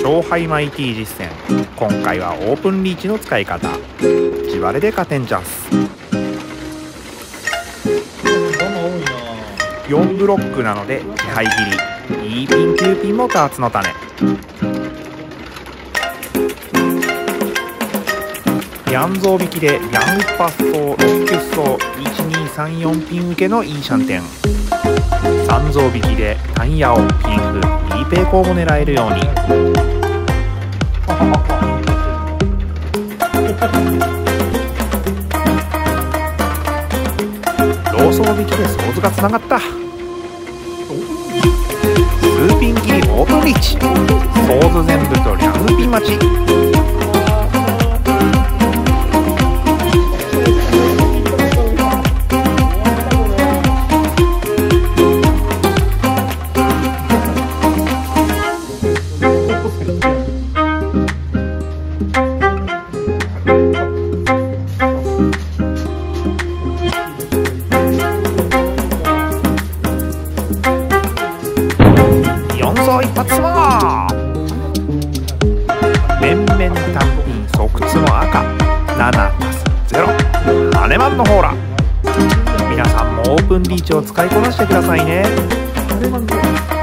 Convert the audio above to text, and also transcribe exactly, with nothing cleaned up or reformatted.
勝敗マイティ実践。今回はオープンリーチの使い方。自腹で勝てんじゃす。よんブロックなので支配切り。いいピンきゅうピンもダーツの種。ヤンゾー引きでヤンウッパッソーろっきゅっそういちにさんよんピン受けのいいシャンテン。さんゾー引きでタンヤオピンフいいペイコーも狙えるように。ローソー引きでソーズがつながった。スーピン切りオープンリーチ。ソーズ全部とリャムピン待ち。よん層一発も面々単品即ツの赤ななたすゼロハネマンのホーラ。皆さんもオープンリーチを使いこなしてくださいね。